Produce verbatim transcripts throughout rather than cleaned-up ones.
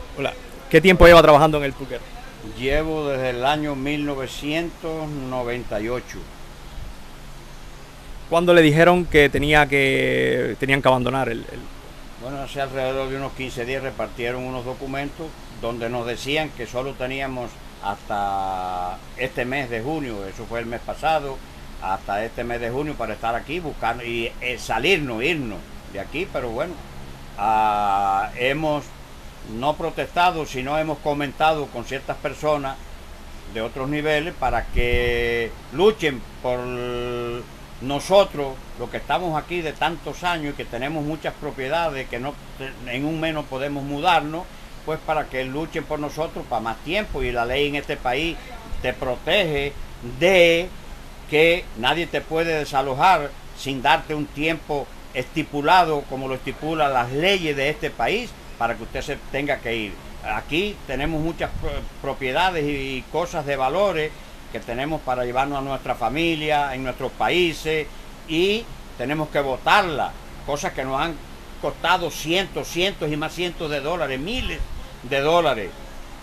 Hola. ¿Qué tiempo lleva trabajando en el Pulquero? Llevo desde el año mil novecientos noventa y ocho. ¿Cuándo le dijeron que tenía que tenían que abandonar el, el... Bueno, hace alrededor de unos quince días repartieron unos documentos donde nos decían que solo teníamos hasta este mes de junio, eso fue el mes pasado, hasta este mes de junio para estar aquí buscando y eh, salirnos, irnos de aquí, pero bueno, uh, hemos no protestado, sino hemos comentado con ciertas personas de otros niveles para que luchen por nosotros, los que estamos aquí de tantos años y que tenemos muchas propiedades, que no en un mes no podemos mudarnos, pues para que luchen por nosotros para más tiempo. Y la ley en este país te protege de que nadie te puede desalojar sin darte un tiempo estipulado como lo estipulan las leyes de este país para que usted se tenga que ir. Aquí tenemos muchas propiedades y cosas de valores que tenemos para llevarnos a nuestra familia, en nuestros países, y tenemos que botarlas, cosas que nos han costado cientos, cientos y más cientos de dólares, miles de dólares.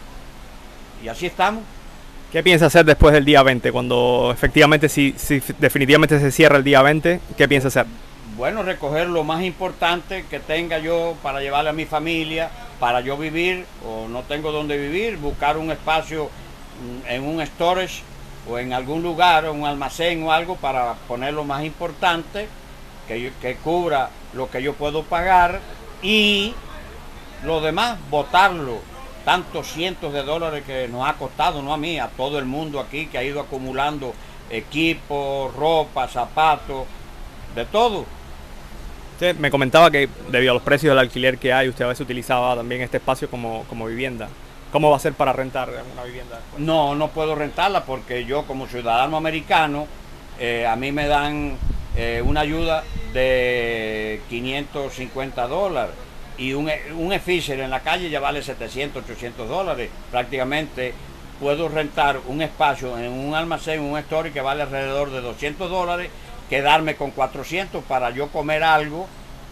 Y así estamos. ¿Qué piensa hacer después del día veinte? Cuando efectivamente, si, si definitivamente se cierra el día veinte, ¿qué piensa hacer? Bueno, recoger lo más importante que tenga yo para llevarle a mi familia, para yo vivir, o no tengo donde vivir, buscar un espacio en un storage o en algún lugar, un almacén o algo para poner lo más importante, que, yo, que cubra lo que yo puedo pagar, y lo demás, botarlo. Tantos cientos de dólares que nos ha costado, no a mí, a todo el mundo aquí que ha ido acumulando equipo, ropa, zapatos, de todo. Usted me comentaba que debido a los precios del alquiler que hay, usted a veces utilizaba también este espacio como, como vivienda. ¿Cómo va a ser para rentar una vivienda después? No, no puedo rentarla porque yo como ciudadano americano, eh, a mí me dan eh, una ayuda de quinientos cincuenta dólares y un, un Fisher en la calle ya vale setecientos, ochocientos dólares. Prácticamente puedo rentar un espacio en un almacén, un storage que vale alrededor de doscientos dólares, quedarme con cuatrocientos para yo comer algo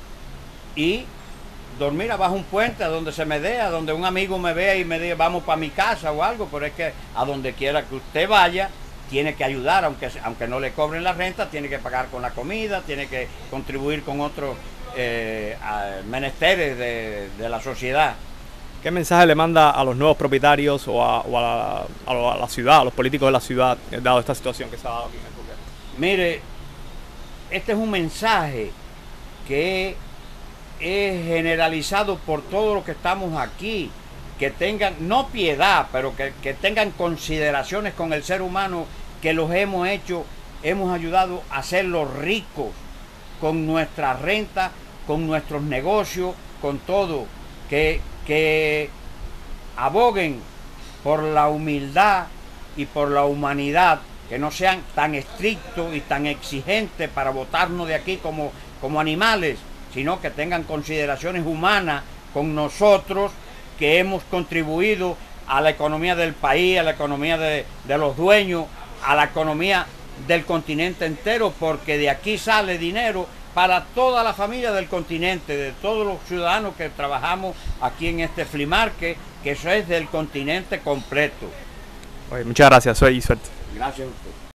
y dormir abajo un puente a donde se me dé, a donde un amigo me vea y me diga vamos para mi casa o algo, pero es que a donde quiera que usted vaya tiene que ayudar, aunque, aunque no le cobren la renta, tiene que pagar con la comida, tiene que contribuir con otros eh, menesteres de, de la sociedad. ¿Qué mensaje le manda a los nuevos propietarios o a, o a, la, a la ciudad, a los políticos de la ciudad, dado esta situación que se ha dado aquí en el Pulquero? Mire, este es un mensaje que es generalizado por todos los que estamos aquí, que tengan, no piedad, pero que, que tengan consideraciones con el ser humano, que los hemos hecho, hemos ayudado a hacerlos ricos con nuestra renta, con nuestros negocios, con todo, que, que aboguen por la humildad y por la humanidad, que no sean tan estrictos y tan exigentes para botarnos de aquí como, como animales, sino que tengan consideraciones humanas con nosotros, que hemos contribuido a la economía del país, a la economía de, de los dueños, a la economía del continente entero, porque de aquí sale dinero para toda la familia del continente, de todos los ciudadanos que trabajamos aquí en este flea market, que eso es del continente completo. Oye, muchas gracias, soy suerte. Gracias a usted.